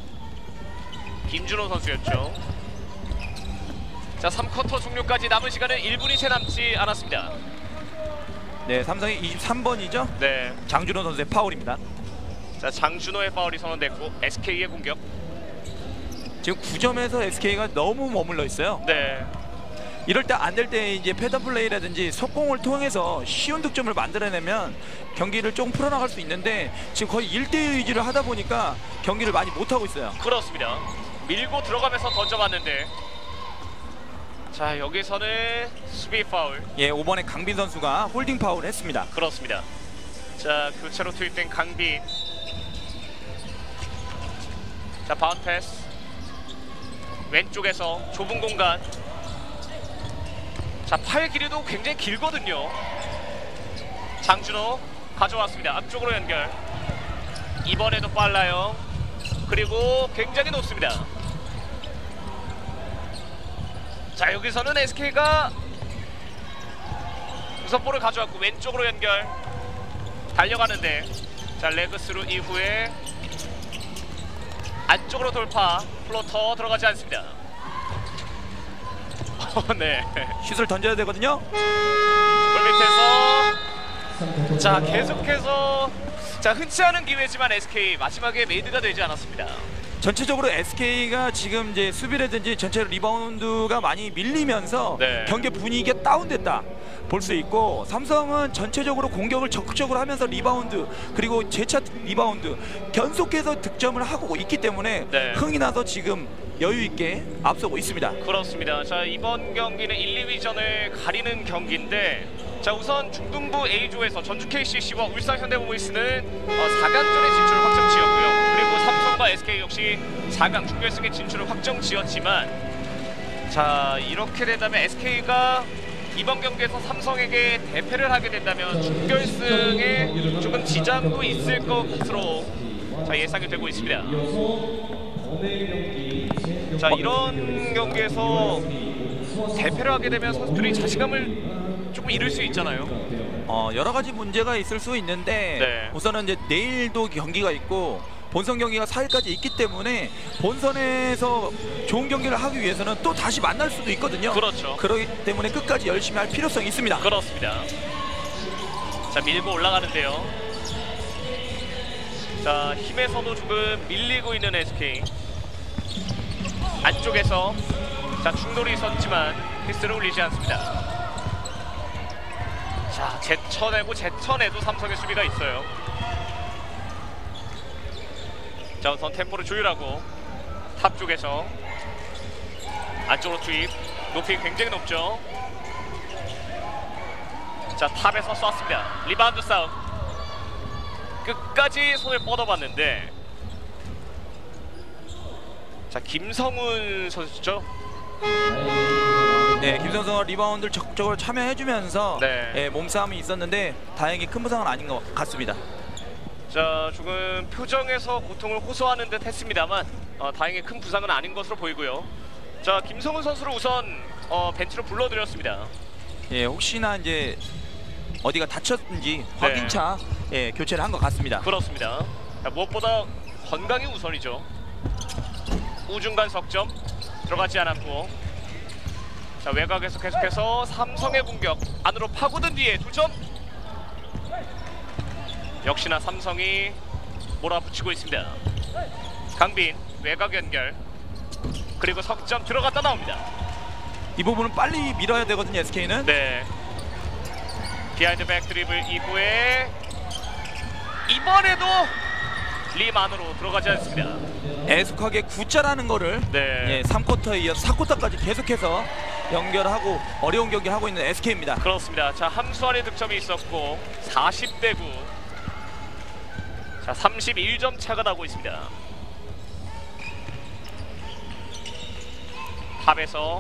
김준호 선수였죠. 자, 삼 쿼터 종료까지 남은 시간은 일 분이 채 남지 않았습니다. 네, 삼성이 이십삼 번이죠. 네. 장준호 선수의 파울입니다. 자, 장준호의 파울이 선언됐고 에스케이의 공격. 지금 구 점에서 에스케이가 너무 머물러 있어요. 네. 이럴 때 안 될 때 이제 패턴 플레이라든지 속공을 통해서 쉬운 득점을 만들어내면 경기를 조금 풀어나갈 수 있는데 지금 거의 일 대 일 위주를 하다 보니까 경기를 많이 못하고 있어요. 그렇습니다. 밀고 들어가면서 던져봤는데 자, 여기서는 수비 파울. 예, 오 번에 강빈 선수가 홀딩 파울을 했습니다. 그렇습니다. 자, 교체로 투입된 강빈. 자, 바운드 패스. 왼쪽에서 좁은 공간. 자, 팔 길이도 굉장히 길거든요. 장준호 가져왔습니다. 앞쪽으로 연결. 이번에도 빨라요. 그리고 굉장히 높습니다. 자, 여기서는 에스케이가 우선 볼을 가져왔고 왼쪽으로 연결. 달려가는데 자, 레그스루 이후에 안쪽으로 돌파. 플로터 들어가지 않습니다. 어, 네. 슛을 던져야 되거든요. 골 밑에서 자, 계속해서 자, 흔치 않은 기회지만 에스케이 마지막에 메이드가 되지 않았습니다. 전체적으로 에스케이가 지금 이제 수비라든지 전체로 리바운드가 많이 밀리면서 네. 경기 분위기가 다운됐다 볼 수 있고, 삼성은 전체적으로 공격을 적극적으로 하면서 리바운드 그리고 재차 리바운드 계속해서 득점을 하고 있기 때문에 네. 흥이 나서 지금 여유 있게 앞서고 있습니다. 그렇습니다. 자, 이번 경기는 일, 이 위전을 가리는 경기인데 자, 우선 중등부 A조에서 전주 케이씨씨와 울산 현대모비스는 어, 사 강전의 진출을 확정 지었고요. 그리고 삼성과 에스케이 역시 사 강 준결승에 진출을 확정 지었지만 자, 이렇게 된다면 에스케이가 이번 경기에서 삼성에게 대패를 하게 된다면 준결승에 조금 지장도 있을 것으로 자, 예상이 되고 있습니다. 자, 이런 경기에서 대패를 하게 되면 선수들이 자신감을 조금 잃을 수 있잖아요. 어, 여러 가지 문제가 있을 수 있는데 네. 우선은 이제 내일도 경기가 있고 본선 경기가 사 일까지 있기 때문에 본선에서 좋은 경기를 하기 위해서는 또 다시 만날 수도 있거든요. 그렇죠. 그렇기 때문에 끝까지 열심히 할 필요성이 있습니다. 그렇습니다. 자, 밀고 올라가는데요. 자, 힘에서도 조금 밀리고 있는 에스케이. 안쪽에서 자, 충돌이 있었지만 피스를 올리지 않습니다. 자, 제쳐내고 제쳐내도 삼성의 수비가 있어요. 자, 우선 템포를 조율하고 탑 쪽에서 안쪽으로 투입. 높이 굉장히 높죠. 자, 자, 탑에서 쐈습니다. 리바운드 싸움. 끝까지 손을 뻗어봤는데, 자, 김성훈 선수죠. 네, 김선수가 리바운드를 적극적으로 참여해주면서 네. 예, 몸싸움이 있었는데 다행히 큰 부상은 아닌 것 같습니다. 자, 조금 표정에서 고통을 호소하는 듯 했습니다만 어, 다행히 큰 부상은 아닌 것으로 보이고요. 자, 김성훈 선수를 우선 어, 벤치로 불러드렸습니다. 예, 혹시나 이제 어디가 다쳤는지 확인차 예, 교체를 한 것 같습니다. 그렇습니다. 자, 무엇보다 건강이 우선이죠. 우중간 석점 들어가지 않았고, 자, 외곽에서 계속해서 삼성의 공격 안으로 파고든 뒤에 두 점. 역시나 삼성이 몰아붙이고 있습니다. 강빈 외곽 연결, 그리고 석점 들어갔다 나옵니다. 이 부분은 빨리 밀어야 되거든요, 에스케이는. 네. 비하인드 백 드리블 이후에 이번에도 림 안으로 들어가지 않습니다. 애숙하게 구자라는 거를 네. 예, 삼 쿼터에 이어서 사 쿼터까지 계속해서 연결하고 어려운 경기를 하고 있는 에스케이입니다. 그렇습니다. 자, 함수환의 득점이 있었고 사십 대 구. 자, 삼십일 점 차가 나고 있습니다. 탑에서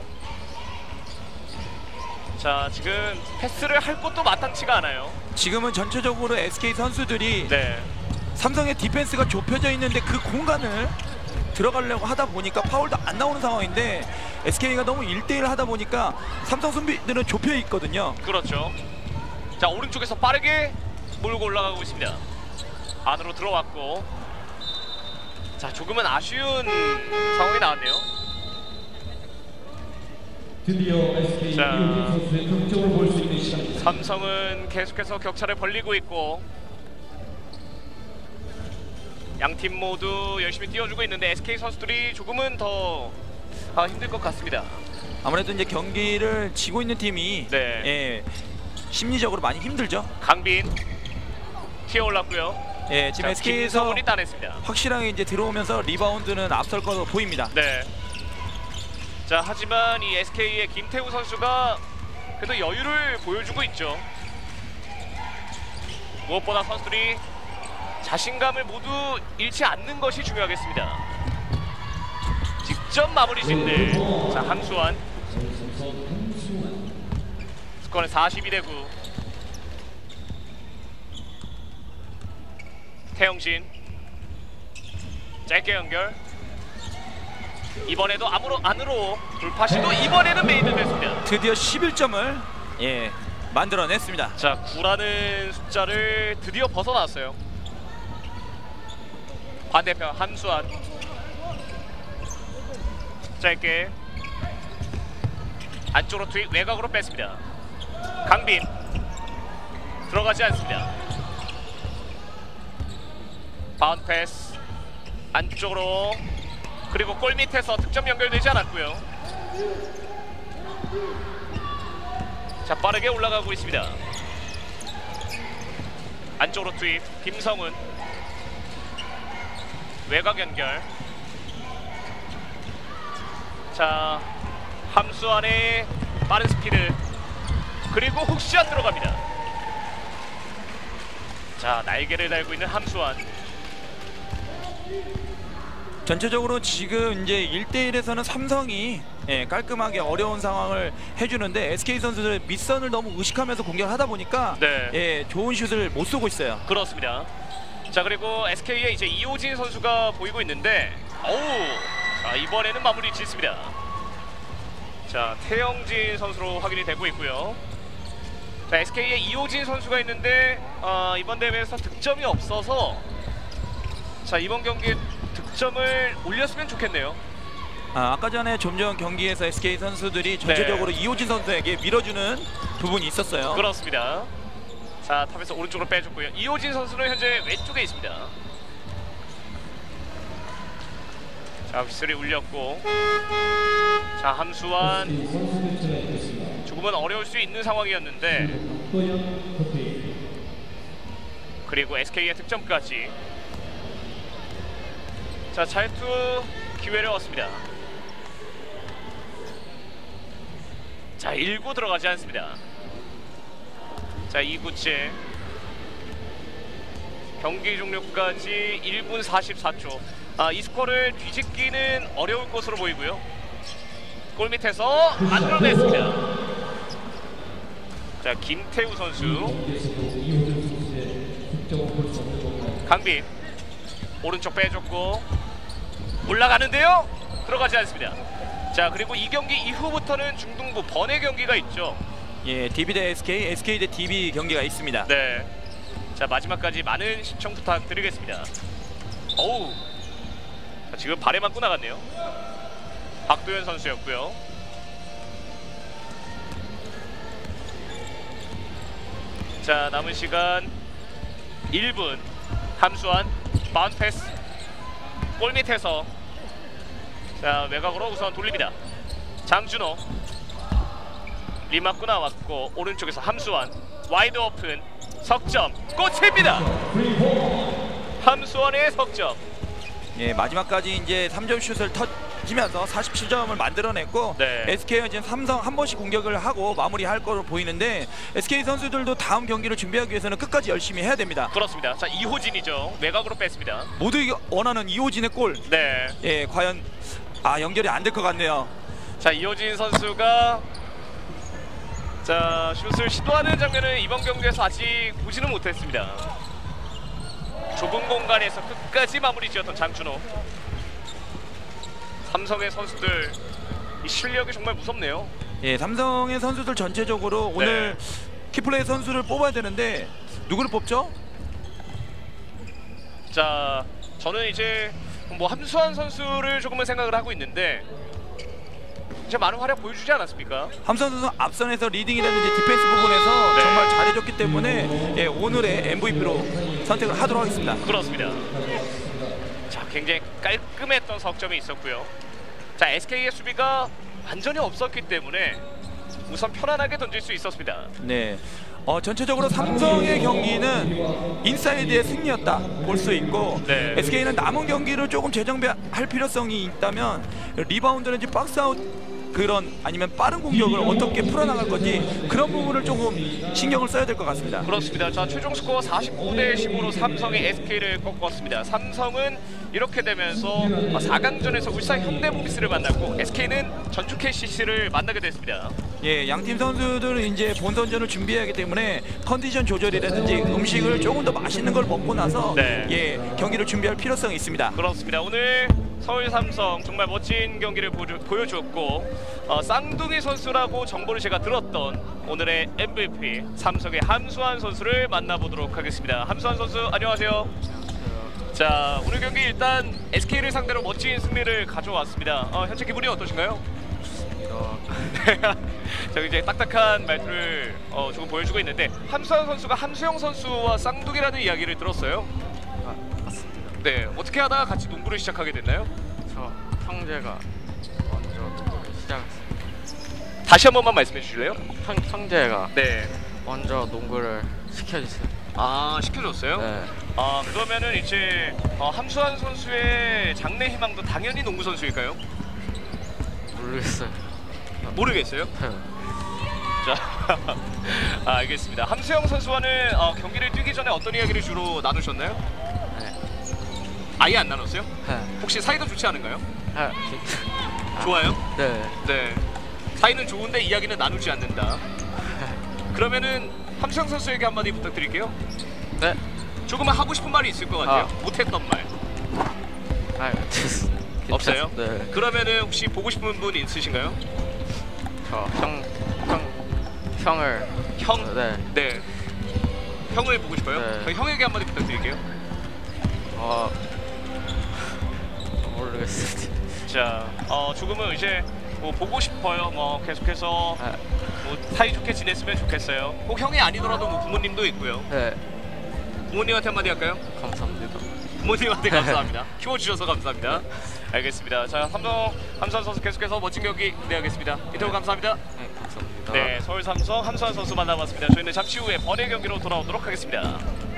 자, 지금 패스를 할 것도 마땅치가 않아요. 지금은 전체적으로 에스케이 선수들이 네. 삼성의 디펜스가 좁혀져 있는데 그 공간을 들어가려고 하다 보니까 파울도 안 나오는 상황인데 에스케이가 너무 일 대 일 하다 보니까 삼성 수비들은 좁혀 있거든요. 그렇죠. 자, 오른쪽에서 빠르게 몰고 올라가고 있습니다. 안으로 들어왔고, 자, 조금은 아쉬운 상황이 나왔네요. 드디어 에스케이 자, 이호진 선수의 득점을 볼 수 있는 시간입니다. 삼성은 계속해서 격차를 벌리고 있고, 양팀 모두 열심히 뛰어주고 있는데 에스케이 선수들이 조금은 더 아, 힘들 것 같습니다. 아무래도 이제 경기를 지고 있는 팀이 네. 예, 심리적으로 많이 힘들죠. 강빈 튀어 올랐고요. 예, 지금 자, 에스케이에서 김성훈이 따냈습니다. 확실하게 이제 들어오면서 리바운드는 앞설 것으로 보입니다. 네. 자, 하지만 이 에스케이의 김태우 선수가 그래도 여유를 보여주고 있죠. 무엇보다 선수들이 자신감을 모두 잃지 않는 것이 중요하겠습니다. 직접 마무리 짓는 자, 함수환. 스코어는 사십이 대 구. 태영진 짧게 연결. 이번에도 암으로 안으로 돌파 시도, 이번에는 메이드 됐습니다. 드디어 십일 점을 예, 만들어냈습니다. 자, 구라는 숫자를 드디어 벗어났어요. 반대편 함수환 짧게 안쪽으로 투입, 외곽으로 뺐습니다. 강빈 들어가지 않습니다. 바운드 패스 안쪽으로, 그리고 골 밑에서 득점 연결되지 않았고요. 자, 빠르게 올라가고 있습니다. 안쪽으로 투입, 김성훈 외곽 연결. 자, 함수환의 빠른 스피드, 그리고 훅샷 들어갑니다. 자, 날개를 달고 있는 함수환. 전체적으로 지금 이제 일 대 일에서는 삼성이 예, 깔끔하게 어려운 상황을 해주는데 에스케이 선수들 밑선을 너무 의식하면서 공격하다 보니까 네. 예, 좋은 슛을 못 쏘고 있어요. 그렇습니다. 자, 그리고 에스케이의 이제 이호진 선수가 보이고 있는데, 어우, 자, 이번에는 마무리 짓습니다. 자, 태영진 선수로 확인이 되고 있고요. 자, 에스케이의 이호진 선수가 있는데 어, 이번 대회에서 득점이 없어서, 자, 이번 경기에 득점을 올렸으면 좋겠네요. 아, 아까 전에 좀 전 경기에서 에스케이 선수들이 전체적으로 네. 이호진 선수에게 밀어주는 부분이 있었어요. 그렇습니다. 자, 탑에서 오른쪽으로 빼줬고요. 이호진 선수는 현재 왼쪽에 있습니다. 자, 휘슬이 울렸고, 자, 함수환 조금은 어려울 수 있는 상황이었는데, 그리고 에스케이의 득점까지. 자, 자유투 기회를 얻습니다. 자, 일 구 들어가지 않습니다. 자, 이 구째 경기 종료까지 일 분 사십사 초. 아, 이 스코어를 뒤집기는 어려울 것으로 보이고요. 골 밑에서 만들어냈습니다. 자, 김태우 선수, 강빈 오른쪽 빼줬고 올라가는데요. 들어가지 않습니다. 자, 그리고 이 경기 이후부터는 중등부 번외 경기가 있죠. 예, 디비 대 에스케이, 에스케이 대 디비 경기가 있습니다. 네. 자, 마지막까지 많은 시청 부탁드리겠습니다. 어우. 자, 지금 발에 맞고 나갔네요. 박도현 선수였고요. 자, 남은 시간 일 분. 함수환 바운드 패스. 골 밑에서 자, 외곽으로 우선 돌립니다. 장준호 리 맞고 나왔고 오른쪽에서 함수환 와이드 오픈 석점 꽂힙니다. 함수환의 석점. 예, 마지막까지 이제 삼 점 슛을 터지면서 사십칠 점을 만들어냈고 네. 에스케이가 지금 삼성 한 번씩 공격을 하고 마무리할 거로 보이는데 에스케이 선수들도 다음 경기를 준비하기 위해서는 끝까지 열심히 해야 됩니다. 그렇습니다. 자, 이호진이죠. 외곽으로 뺐습니다. 모두 원하는 이호진의 골. 네. 예, 과연 아 연결이 안 될 것 같네요. 자, 이호진 선수가 자 슛을 시도하는 장면은 이번 경기에서 아직 보지는 못했습니다. 좁은 공간에서 끝까지 마무리 지었던 장준호. 삼성의 선수들 이 실력이 정말 무섭네요. 예, 삼성의 선수들 전체적으로 네. 오늘 키플레이 선수를 뽑아야 되는데 누구를 뽑죠? 자, 저는 이제 뭐 함수환 선수를 조금은 생각을 하고 있는데 이제 많은 활약 보여주지 않았습니까? 함선 선수 앞선에서 리딩이라든지 디펜스 부분에서 네. 정말 잘해줬기 때문에 예, 오늘의 엠브이피로 선택을 하도록 하겠습니다. 그렇습니다. 자, 굉장히 깔끔했던 석점이 있었고요. 자, 에스케이의 수비가 완전히 없었기 때문에 우선 편안하게 던질 수 있었습니다. 네, 어, 전체적으로 삼성의 경기는 인사이드의 승리였다 볼 수 있고 네. 에스케이는 남은 경기를 조금 재정비할 필요성이 있다면 리바운드든지 박스아웃 그런 아니면 빠른 공격을 어떻게 풀어나갈 건지 그런 부분을 조금 신경을 써야 될 것 같습니다. 그렇습니다. 자, 최종 스코어 사십오 대 십오로 삼성이 에스케이를 꺾었습니다. 삼성은 이렇게 되면서 사 강전에서 울산 현대모비스를 만났고 에스케이는 전주 케이씨씨를 만나게 됐습니다. 예, 양팀 선수들은 이제 본선전을 준비해야 하기 때문에 컨디션 조절이라든지 음식을 조금 더 맛있는 걸 먹고 나서 네. 예, 경기를 준비할 필요성이 있습니다. 그렇습니다. 오늘 서울 삼성 정말 멋진 경기를 보여, 보여주었고 어, 쌍둥이 선수라고 정보를 제가 들었던 오늘의 엠브이피 삼성의 함수환 선수를 만나보도록 하겠습니다. 함수환 선수 안녕하세요. 자, 오늘 경기 일단 에스케이를 상대로 멋진 승리를 가져왔습니다. 어, 현재 기분이 어떠신가요? 자, 이제 딱딱한 말투를 어, 조금 보여주고 있는데 함수환 선수가 함수영 선수와 쌍둥이라는 이야기를 들었어요. 아, 맞습니다. 네, 어떻게 하다가 같이 농구를 시작하게 됐나요? 저 형제가 먼저 농구를 시작했어요. 다시 한 번만 말씀해 주실래요? 형, 형제가 네. 먼저 농구를 시켜주세요. 아, 시켜줬어요? 네. 아, 그러면은 이제 어, 함수환 선수의 장래 희망도 당연히 농구 선수일까요? 모르겠어요. 모르겠어요? 자, 아, 알겠습니다. 함수영 선수와는 어, 경기를 뛰기 전에 어떤 이야기를 주로 나누셨나요? 네. 아예 안 나눴어요? 네. 혹시 사이가 좋지 않은가요? 아, 좋아요? 네. 네. 사이는 좋은데 이야기는 나누지 않는다. 그러면은 함수영 선수에게 한마디 부탁드릴게요. 네. 조금은 하고 싶은 말이 있을 것 같아요. 아. 못했던 말. 아, 됐어. 없어요? 네. 그러면은 혹시 보고 싶은 분 있으신가요? 저 형, 형, 형을. 형? 네. 네. 형을 보고 싶어요? 네. 그럼 형에게 한마디 부탁드릴게요. 어. 모르겠어요. 자, 어, 조금은 이제 뭐 보고 싶어요. 뭐 계속해서 네. 뭐 사이좋게 지냈으면 좋겠어요. 꼭 형이 아니더라도 뭐 부모님도 있고요. 네. 부모님한테 한마디 할까요? 감사합니다. 부모님한테 감사합니다. 키워주셔서 감사합니다. 알겠습니다. 자, 삼성 함수환 선수 계속해서 멋진 경기 기대하겠습니다. 인터뷰 감사합니다. 네, 감사합니다. 네, 서울 삼성 함수환 선수 만나봤습니다. 저희는 잠시 후에 번외 경기로 돌아오도록 하겠습니다.